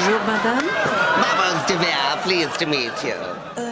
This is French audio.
Bonjour, madame. Bubbles de Verre, pleased to meet you.